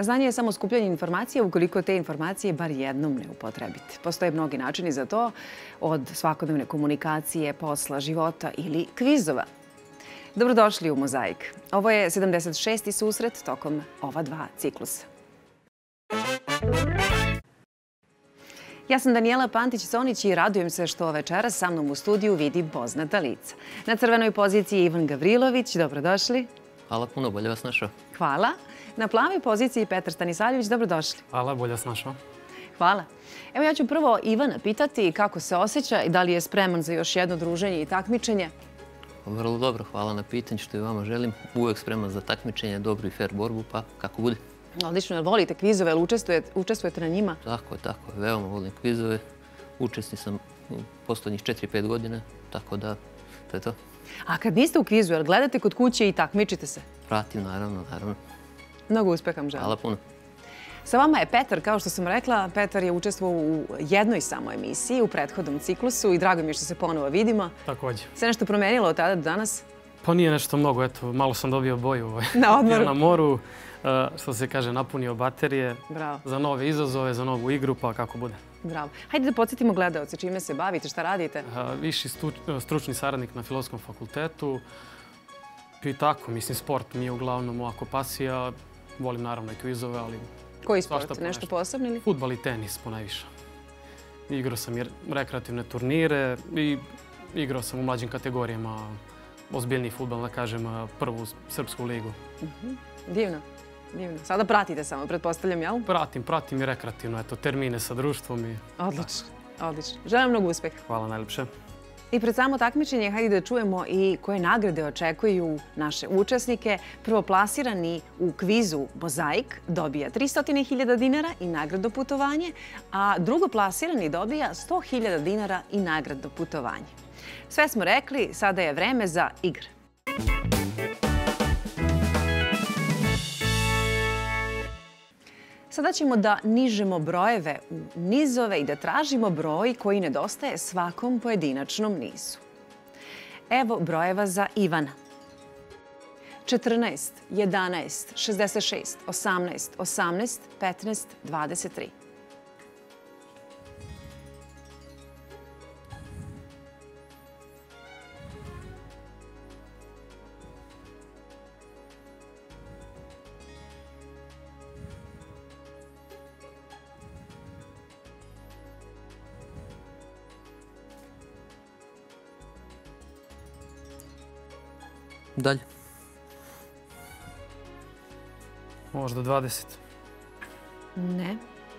Znanje je samo skupljanje informacija ukoliko te informacije bar jednom ne upotrebite. Postoje mnogi načini za to, od svakodnevne komunikacije, posla, života ili kvizova. Dobrodošli u Mozaik. Ovo je 76. susret tokom ova dva ciklusa. Ja sam Danijela Pantić-Sonić i radujem se što večeras sa mnom u studiju vidim poznata lica. Na crvenoj poziciji je Ivan Gavrilović. Dobrodošli. Hvala puno, bolje vas našao. Hvala. Na plavoj poziciji Petar Stanisavljević. Dobrodošli. Hvala, bolje vas našao. Hvala. Evo ja ću prvo Ivana pitati kako se osjeća i da li je spreman za još jedno druženje i takmičenje. Vrlo dobro, hvala na pitanju što i vama želim. Uvijek spreman za takmičenje, dobru i fair borbu, pa kako bude. Odlično, jer volite kvizove, ali učestvujete na njima? Tako je, veoma volim kvizove. Učesnik sam u posljednjih 4-5 godina, tako da to je to. A kad niste u kvizu, jer gledate kod kuće i takmičite se? Pratim, naravno. Mnogo uspeha vam želim. Hvala puno. Sa vama je Petar, kao što sam rekla. Petar je učestvovao u jednoj samo emisiji, u prethodnom ciklusu i drago mi je što se ponovo vidimo. Također. Se nešto promenilo od tada do danas? Pa nije nešto mnogo, eto, malo sam dobio boju na odmoru. Na moru, što se kaže, napunio baterije. Bravo. Za nove izazove, za novu igru, pa kako bude. Bravo. Hajde da podsjetimo gledaoce, čime se bavite, šta radite? Viši stručni saradnik na Filozofskom fakultetu. I tako, mislim, sport mi je uglavnom ovako pasija. Volim naravno i kvizove, ali... Koji sport? Nešto posebno ili? Fudbal i tenis ponajviše. Igrao sam i rekreativne turnire i igrao sam u mlađim kategorijama ozbiljniji fudbal, da kažem, prvu srpsku ligu. Divno. Sada pratite samo, pretpostavljam, jel? Pratim i rekreativno, eto, termine sa društvom i... Odlično. Želim mnogo uspeha. Hvala najljepše. I pred samo takmičenje, hajde da čujemo i koje nagrade očekuju naše učesnike. Prvoplasirani u kvizu Mozaik dobija 300.000 dinara i nagradno putovanje, a drugoplasirani dobija 100.000 dinara i nagradno putovanje. Sve smo rekli, sada je vreme za igre. Sada ćemo da nižemo brojeve u nizove i da tražimo broj koji nedostaje svakom pojedinačnom nizu. Evo brojeva za Ivana. 14, 11, 66, 18, 18, 15, 23. Dalje. Možda 20. Ne.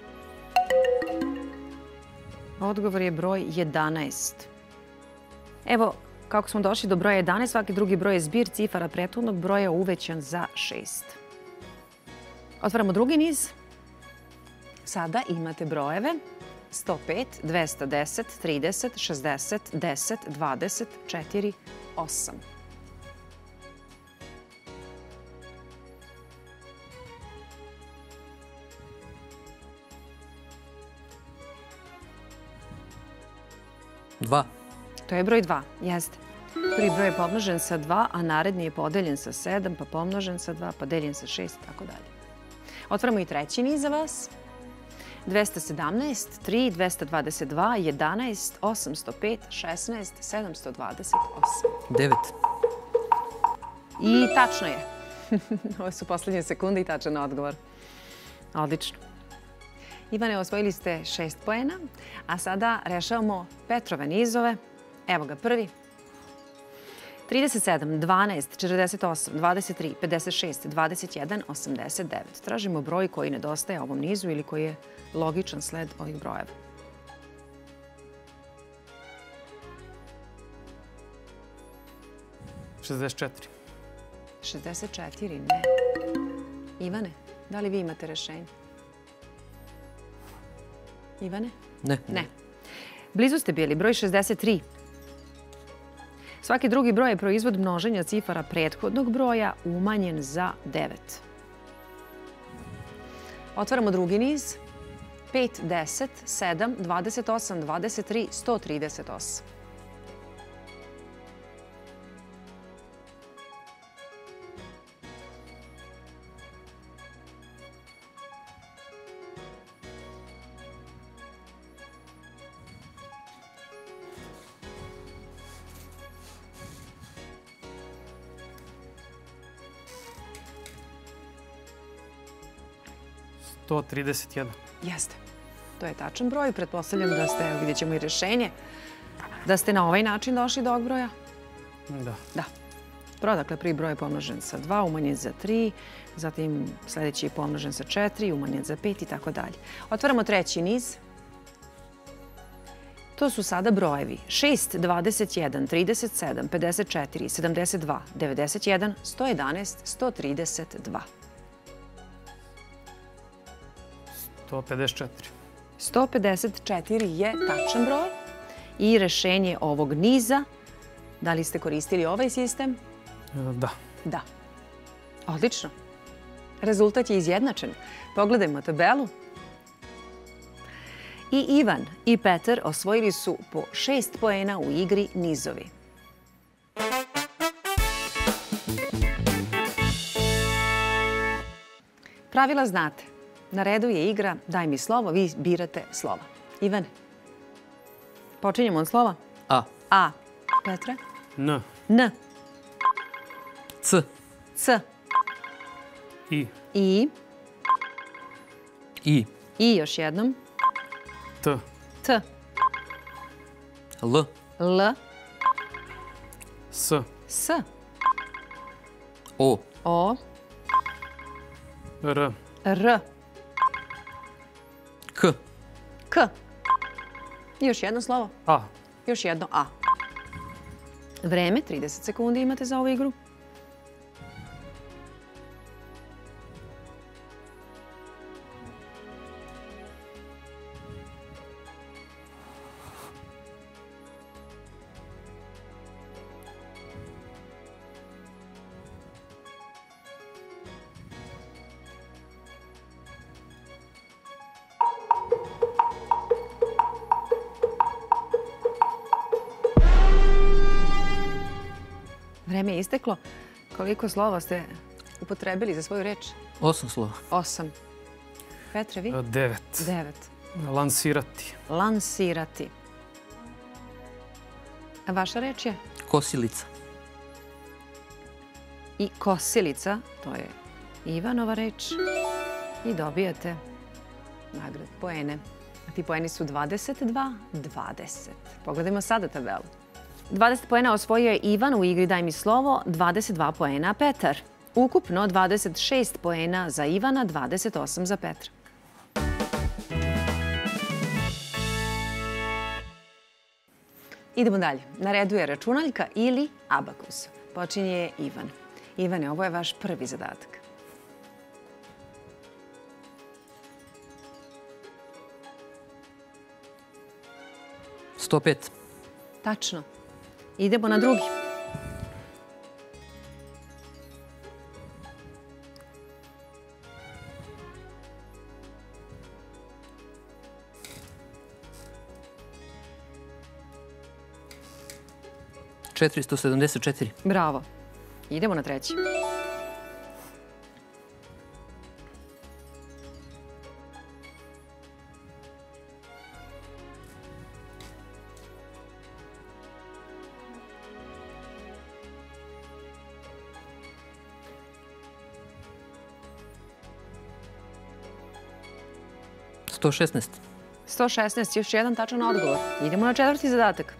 Odgovor je broj 11. Evo, kako smo došli do broja 11, svaki drugi broj je zbir cifara prethodnog broja uvećan za 6. Otvaramo drugi niz. Sada imate brojeve 105, 210, 30, 60, 10, 20, 4, 8. Dva. To je broj 2, jeste. Prvi broj je pomnožen sa 2, a naredni je podeljen sa 7, pa pomnožen sa 2, pa deljen sa 6, tako dalje. Otvaramo i treći niz za vas. 217, 3, 222, 11, 805, 16, 728. 9. I tačno je. Ovo su poslednje sekunde i tačan odgovor. Odlično. Ivane, osvojili ste 6 poena, a sada rešavamo Petrove nizove. Evo ga prvi. 37, 12, 48, 23, 56, 21, 89. Tražimo broj koji nedostaje ovom nizu ili koji je logičan sled ovih brojeva. $64. 64, ne. Ivane, da li vi imate rešenje? Ivane? Ne. Ne. Blizu ste bili, broj 63. Svaki drugi broj je proizvod množenja cifara prethodnog broja umanjen za 9. Otvaramo drugi niz. 5, 10, 7, 28, 23, 138. 131. Jeste. To je tačan broj. Pretpostavljam da ste, evo vidjet ćemo i rješenje, da ste na ovaj način došli do ovog broja. Da. Da. Broj, dakle, prvi broj je pomnožen sa 2, umanjen za 3, zatim sljedeći je pomnožen sa 4, umanjen za 5 i tako dalje. Otvaramo treći niz. To su sada brojevi 6, 21, 37, 54, 72, 91, 111, 132. 154. 154 je tačan broj i rješenje ovog niza. Da li ste koristili ovaj sistem? Da. Da. Odlično. Rezultat je izjednačen. Pogledajmo tabelu. I Ivan i Petar osvojili su po 6 poena u igri nizovi. Pravila znate. Na redu je igra Daj mi slovo, vi birate slova. Ivane, počinjemo od slova. A. A. Petre? N. N. C. C. I. I. I. I još jednom. T. T. L. L. S. S. O. O. R. R. K. K. I još jedno slovo. A. Još jedno A. Vreme, 30 sekundi imate za ovu igru. Vreme je isteklo. Koliko slova ste upotrebili za svoju reč? 8 slova. 8. Petre, vi? 9. 9. Lansirati. Lansirati. A vaša reč je? Kosilica. I kosilica, to je Ivanova reč. I dobijate nagrad poene. A ti poeni su 22, 20. Pogledajmo sada tabelu. 20 poena osvojio je Ivan u igri Daj mi slovo, 22 poena Petar. Ukupno 26 poena za Ivana, 28 za Petra. Idemo dalje. Na redu je računaljka ili abakus. Počinje Ivan. Ivane, ovo je vaš prvi zadatak. Sto pet. Tačno. Idemo na drugi. Četiristo 74. Bravo. Idemo na treći. Sto 16. 116, još jedan tačan odgovor. Idemo na četvrti zadatak.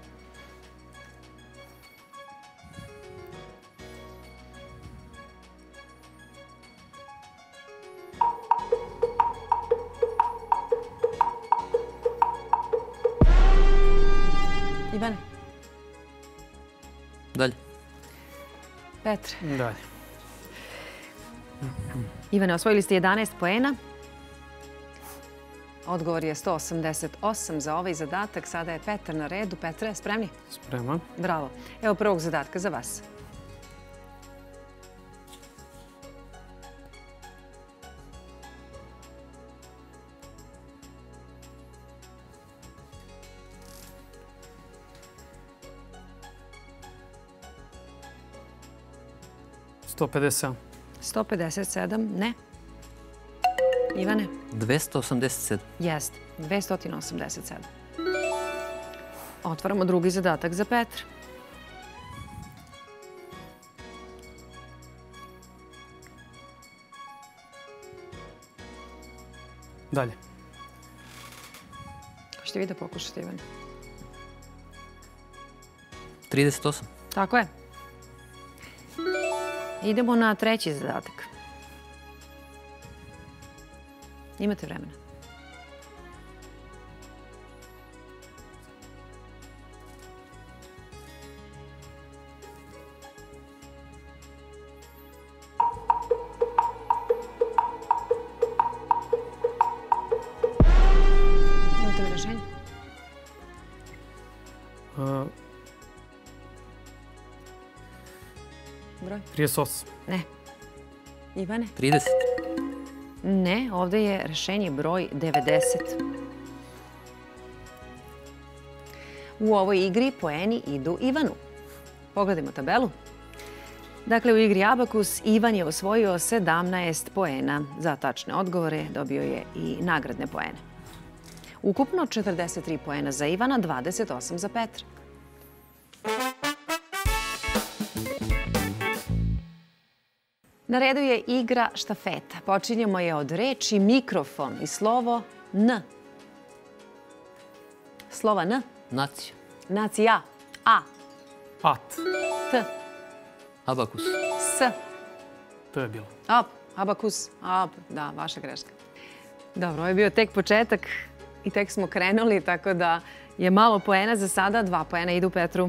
Ivane. Dalje. Petre. Dalje. Ivane, osvojili ste 11 poena. Odgovor je 188 za ovaj zadatak. Sada je Petar na redu. Petre, spremni? Spreman. Bravo. Evo prvog zadatka za vas. Sto 57. 157, ne. Ivane? 287. Jest, 287. Otvaramo drugi zadatak za Petra. Dalje. Hoćete vi da pokušate, Ivan? 38. Tako je. Idemo na treći zadatak. Imate vremena. Imate li rešenje? Broj? 38. Ne. Ivane? 30. Ne, ovdje je rešenje broj 90. U ovoj igri poeni idu Ivanu. Pogledajmo tabelu. Dakle, u igri Abakus Ivan je osvojio 17 poena. Za tačne odgovore dobio je i nagradne poene. Ukupno 43 poena za Ivana, 28 za Petra. Na redu je igra štafeta. Počinjemo je od reči mikrofon i slovo N. Slova N. Nacija. Nacija. A. At. T. Abakus. S. To je bilo. Op. Abakus. Op. Da, vaša greška. Dobro, ovo je bio tek početak i tek smo krenuli, tako da je malo poena za sada. 2 poena idu Petru.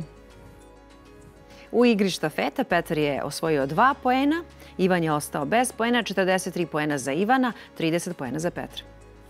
U igri štafeta Petar je osvojio 2 poena, Ivan je ostao bez poena, 43 poena za Ivana, 30 poena za Petra.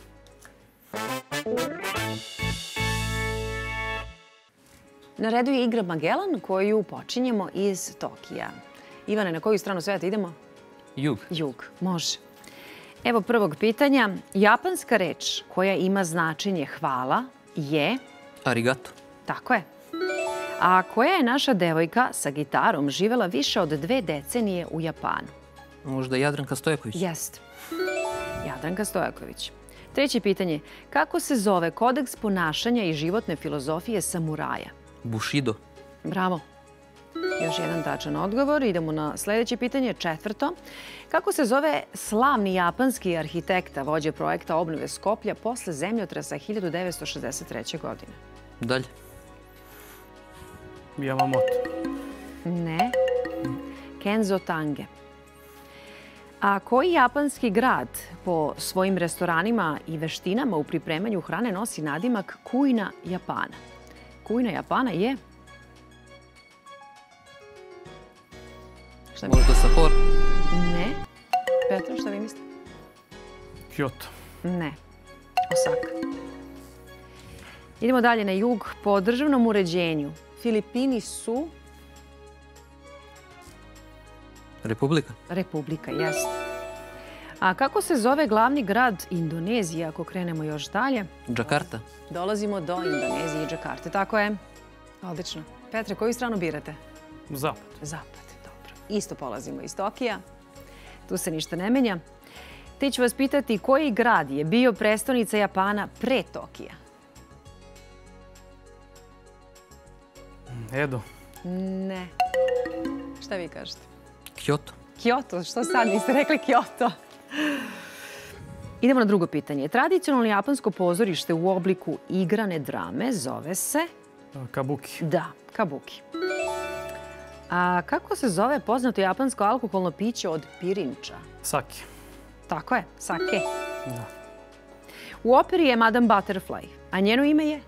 Na redu je igra Magellan koju počinjemo iz Tokija. Ivane, na koju stranu sveta idemo? Jug. Jug, može. Evo prvog pitanja. Japanska reč koja ima značenje hvala je... Arigato. Tako je. A koja je naša devojka sa gitarom živela više od 2 decenije u Japanu? Možda Jadranka Stojaković. Jest. Jadranka Stojaković. Treće pitanje. Kako se zove kodeks ponašanja i životne filozofije samuraja? Bushido. Bravo. Još jedan tačan odgovor. Idemo na sljedeće pitanje, četvrto. Kako se zove slavni japanski arhitekta, vođe projekta obnove Skoplja posle zemljotresa 1963. godine? Dalje. Yamamoto. Ne. Kenzo Tange. A koji japanski grad po svojim restoranima i veštinama u pripremanju hrane nosi nadimak Kuina Japana? Kuina Japana je... Možda Sapporo. Ne. Petra, šta vi mislite? Kyoto. Ne. Osaka. Idemo dalje na jug. Po državnom uređenju Filipini su... Republika. Republika, jest. A kako se zove glavni grad Indonezije, ako krenemo još dalje? Džakarta. Dolazimo do Indonezije i Džakarte. Tako je. Odlično. Petre, koju stranu birate? Zapad. Zapad, dobro. Isto polazimo iz Tokija. Tu se ništa ne menja. Te ću vas pitati koji grad je bio prestonica Japana pre Tokija? Edo. Ne. Šta vi kažete? Kyoto. Kyoto, što sad niste rekli Kyoto? Idemo na drugo pitanje. Tradicionalno japansko pozorište u obliku igrane drame zove se... Kabuki. Da, kabuki. A kako se zove poznato japansko alkoholno piće od pirinča? Sake. Tako je, sake. Da. U operi je Madame Butterfly, a njeno ime je?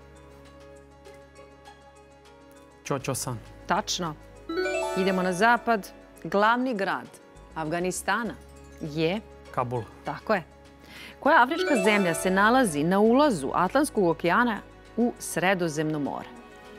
Cho-cho-san. Tačno. Idemo na zapad. Glavni grad Afganistana je... Kabul. Tako je. Koja afrička zemlja se nalazi na ulazu Atlantskog okeana u Sredozemno more?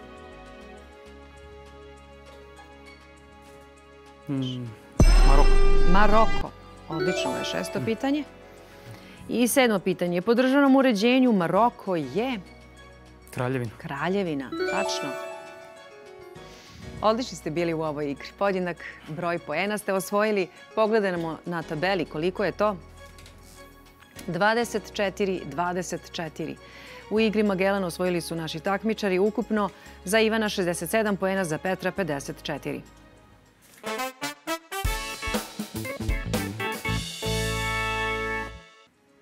Maroko. Maroko. Odlično, ovo je 6. pitanje. I 7. pitanje. Po državnom uređenju Maroko je... Kraljevina. Kraljevina. Tačno. Odlični ste bili u ovoj igri. Podjednak broj poena ste osvojili. Pogledajmo na tabeli koliko je to. 24-24. U igri Magellan osvojili su naši takmičari ukupno za Ivana 67 poena, za Petra 54.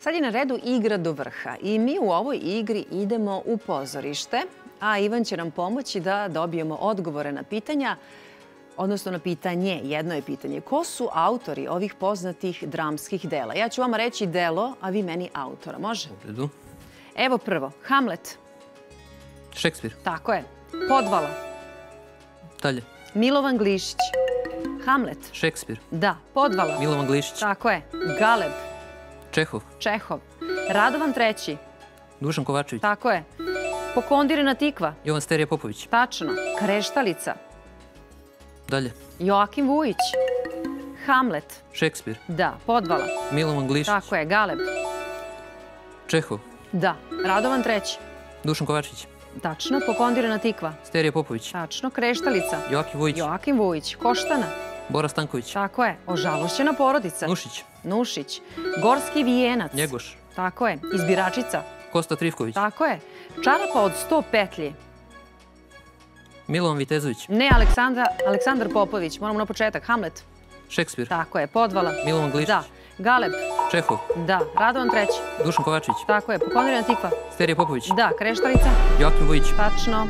Sad je na redu igra do vrha i mi u ovoj igri idemo u pozorište, a Ivan će nam pomoći da dobijemo odgovore na pitanja, odnosno na pitanje. Jedno je pitanje. Ko su autori ovih poznatih dramskih dela? Ja ću vam reći delo, a vi meni autora. Može? U redu. Evo prvo. Hamlet. Šekspir. Tako je. Podvala. Dalje. Milovan Glišić. Hamlet. Šekspir. Da. Podvala. Milovan Glišić. Tako je. Galeb. Čehov. Čehov. Radovan III. Dušan Kovačević. Tako je. Pokondirina tikva. Jovan Sterija Popović. Tačno. Kreštalica. Dalje. Joakim Vujić. Hamlet. Šekspir. Da. Podvala. Milovan Glišić. Tako je. Galeb. Čehov. Da. Radovan III. Dušan Kovačević. Tačno. Pokondirina tikva. Sterija Popović. Tačno. Kreštalica. Joakim Vujić. Joakim Vujić. Koštana. Bora Stanković. Tako je. Ožalošćena porodica. Nušić. Nušić. Gorski vijenac. Njegoš. Tako je. Izbiračica. Kosta Trivković. Tako je. Čarapa od 100 petlji. Milovan Vitezović. Ne, Aleksandar Popović. Moramo na početak. Hamlet. Šekspir. Tako je. Podvala. Milovan Glišić. Da. Galeb. Čehov. Da. Radovan III. Dušan Kovačević. Tako je. Pokondirina tikva. Sterija Popović. Da. Kreštalica. Joakim Vujić. Tačno.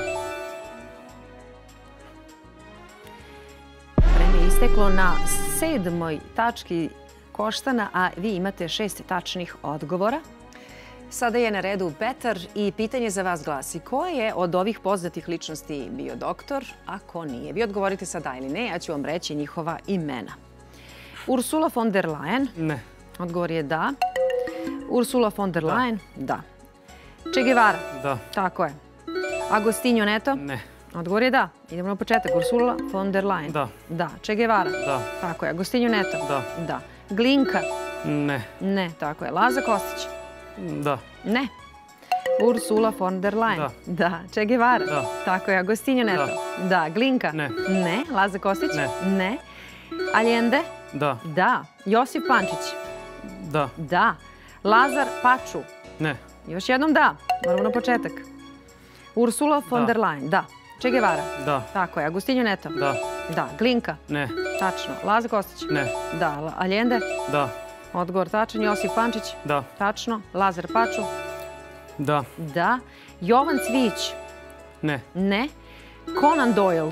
Vreme je isteklo na 7. tački Koštana, a vi imate 6 tačnih odgovora. Sada je na redu Petar i pitanje za vas glasi: ko je od ovih poznatih ličnosti bio doktor, a ko nije? Vi odgovorite sa da ili ne, ja ću vam reći njihova imena. Ursula von der Leyen. Ne. Odgovor je da. Ursula von der Leyen. Da. Che Guevara. Da. Tako je. Agostinho Neto. Ne. Odgovor je da. Idemo na početak. Ursula von der Leyen. Da. Da. Che Guevara. Da. Tako je. Agostinho Neto. Da. Da. Glinka. Ne. Ne. Tako je. Laza Kostić. Da. Ne. Ursula von der Leyen. Da. Da. Che Guevara. Da. Tako je. Agostinho Neto. Da. Glinka. Ne. Ne. Laza Kostić. Ne. Ne. Allende. Da. Da. Josip Pančić. Da. Da. Lazar Paču. Ne. Još jednom da. Moramo na početak. Ursula von der Leyen. Da. Che Guevara. Da. Tako je. Agostinho Neto. Da. Da. Glinka. Ne. Tačno. Laza Kostić. Ne. Da. Allende. Da. Odgovor tačan. Josip Pančić. Da. Tačno. Lazar Paču. Da. Da. Jovan Cvijić. Ne. Ne. Conan Doyle.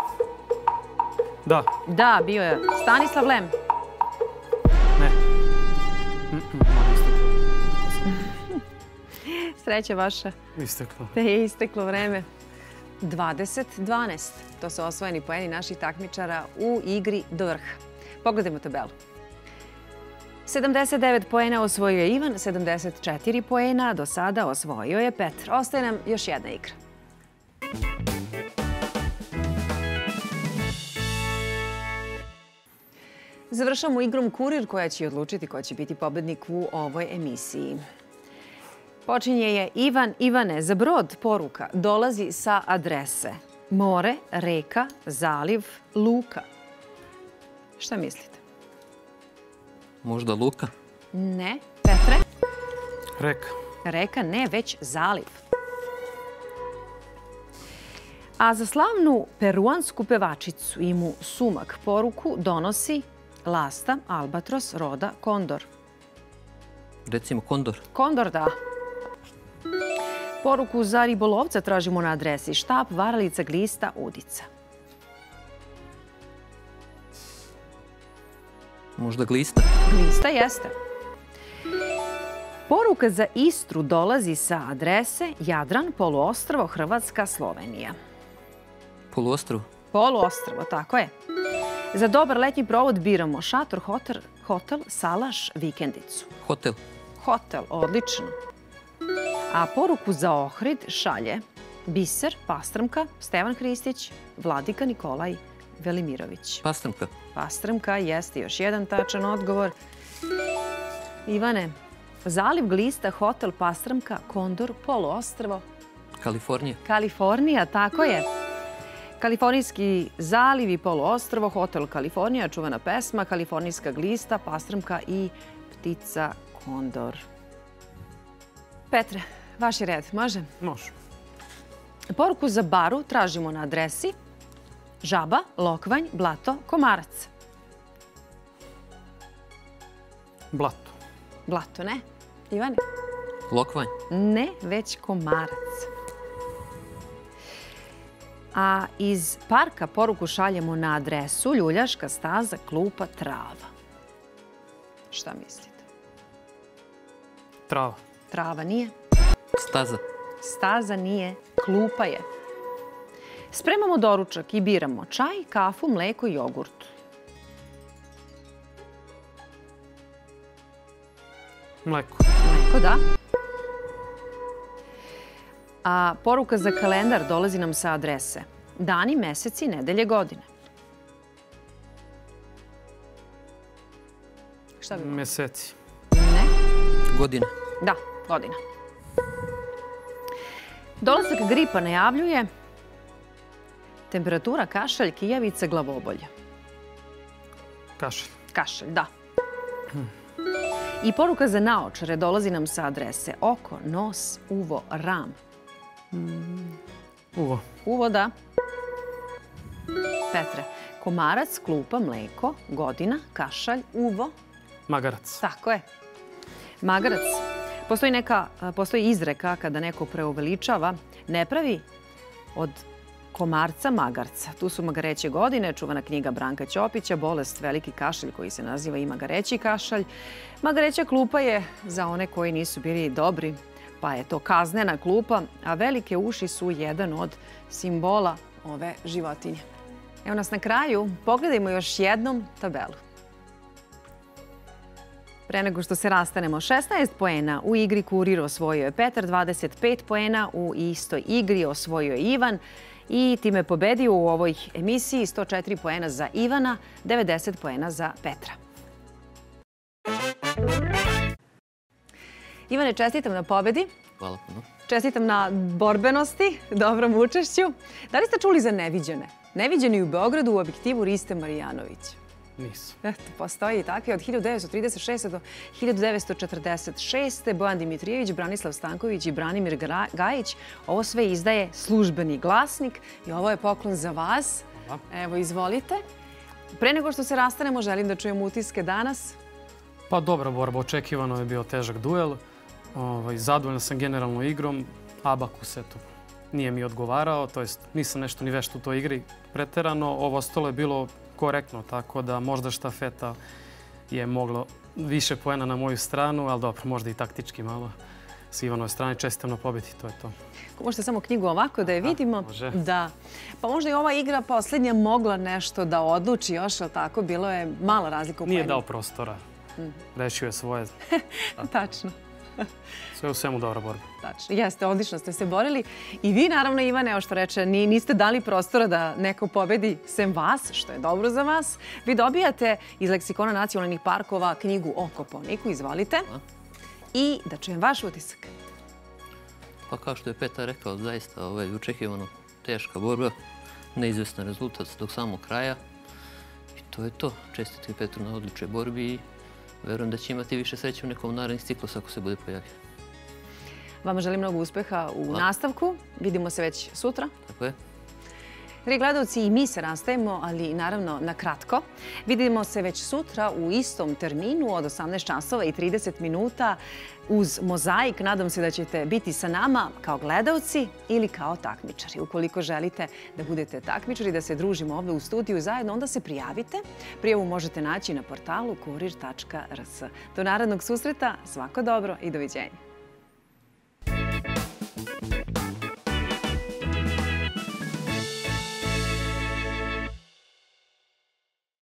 Da. Da, bio je. Stanislav Lem. Ne. Sreća vaša. Isteklo. Te je isteklo vreme. 20-12. To su osvojeni poeni naših takmičara u igri do vrha. Pogledajmo tabelu. 79 poena osvojio je Ivan, 74 poena do sada osvojio je Petar. Ostaje nam još jedna igra. Završamo igrom Kurir koja će odlučiti ko će biti pobednik u ovoj emisiji. Počinje je Ivan. Ivane, za brod poruka dolazi sa adrese more, reka, zaliv, luka. Šta mislite? Možda Luka. Ne. Petre? Reka. Reka ne, već zaliv. A za slavnu peruansku pevačicu Imu Sumak poruku donosi lasta, albatros, roda, kondor. Recimo Kondor. Kondor, da. Poruku za ribolovca tražimo na adresi štap, varalica, glista, udica. Možda Glista. Glista jeste. Poruka za Istru dolazi sa adrese Jadran, poluostrvo, Hrvatska, Slovenija. Poluostrvo. Poluostrvo, tako je. Za dobar letnji provod biramo šator, hotel, salaš, vikendicu. Hotel. Hotel, odlično. A poruku za Ohrid šalje Biser, Pastrmka, Stevan Hristić, Vladika Nikolaj Velimirović. Pastrmka. Pastrmka jeste još jedan tačan odgovor. Ivane, zaliv, glista, hotel, Pastrmka, Kondor, poluostrvo. Kalifornija. Kalifornija, tako je. Kalifornijski zaliv i poluostrvo, hotel Kalifornija, čuvena pesma, kalifornijska glista, pastrmka i ptica kondor. Petre, vaš je red, može? Može. Poruku za baru tražimo na adresi Žaba, Lokvanj, Blato, Komarac. Blato. Blato, ne? Ivane? Lokvanj. Ne, već komarac. A iz parka poruku šaljemo na adresu Ljuljaška staza, klupa, trava. Šta mislite? Trava. Trava nije. Staza. Staza nije. Klupa je. Spremamo doručak i biramo čaj, kafu, mleko i jogurt. Mleko. Mleko, da. A poruka za kalendar dolazi nam sa adrese. Dani, meseci, nedelje, godine. Šta bi bilo? Meseci. Ne. Godine. Da, godina. Dolazak gripa najavljuje temperatura, kašalj, kijavica, glavobolje. Kašalj. Kašalj, da. I poruka za naočare dolazi nam sa adrese oko, nos, uvo, ram. Uvo. Uvo, da. Petre, komarac, klupa, mleko, godina, kašalj, uvo. Magarac. Tako je. Magarac. Postoji izreka kada neko preuveličava, ne pravi od komarca magarca. Tu su magareće godine, čuvana knjiga Branka Ćopića, bolest veliki kašalj koji se naziva i magareći kašalj. Magareća klupa je za one koji nisu bili dobri, pa je to kaznena klupa, a velike uši su jedan od simbola ove životinje. Evo nas na kraju, pogledajmo još jednom tabelu. Pre nego što se rastanemo, 16 poena u igri Kurir osvojio je Petar, 25 poena u istoj igri osvojio je Ivan i time pobedio u ovoj emisiji, 104 poena za Ivana, 90 poena za Petra. Ivane, čestitam na pobedi. Hvala puno. Čestitam na borbenosti, dobrom učešću. Da li ste čuli za Neviđene? Neviđeni u Beogradu u objektivu Riste Marijanović. Nisu. Eto, postoji i takvi od 1936. do 1946. Bojan Dimitrijević, Branislav Stanković i Branimir Gajić. Ovo sve izdaje Službeni glasnik i ovo je poklon za vas. Evo, izvolite. Pre nego što se rastanemo, želim da čujem utiske danas. Pa dobra borba, očekivano je bio težak duel. Zadovoljan sam generalno igrom. Abakus, eto, nije mi odgovarao, to jest nisam nešto ni vešt u toj igri preterano. Ovo ostalo je bilo korektno, tako da možda štafeta je moglo više poena na moju stranu, ali dobro, možda i taktički malo s Ivanove strane. Čestitam na pobedi, to je to. Možete samo knjigu ovako da je vidimo. Može. Da. Pa možda i ova igra posljednja mogla nešto da odluči još, ali tako, bilo je mala razlika u poenu. Nije dao prostora. Rešio je svoje. Tačno. Sve u svemu dobra borba. Tačno. Jeste, odlično ste se borili. I vi, naravno, Ivane, evo što reče, niste dali prostora da neko pobedi sem vas, što je dobro za vas. Vi dobijate iz Leksikona nacionalnih parkova knjigu o Kopaoniku. Izvolite. I da čujem vaš utisak. Pa kao što je Petar rekao, zaista očekivano teška borba, neizvestan rezultat do samog kraja. I to je to. Čestitke Petru na odličnoj borbi i verujem da će imati više sreće u nekom narednih ciklusa ako se bude pojavio. Vama želim mnogo uspeha u nastavku. Vidimo se već sutra. Tako je. Dragi gledalci, i mi se rastajemo, ali naravno na kratko. Vidimo se već sutra u istom terminu od 18 časova i 30 minuta uz Mozaik. Nadam se da ćete biti sa nama kao gledalci ili kao takmičari. Ukoliko želite da budete takmičari, da se družimo ovdje u studiju zajedno, onda se prijavite. Prijavu možete naći na portalu kurir.rs. Do narednog susreta, svako dobro i doviđenja.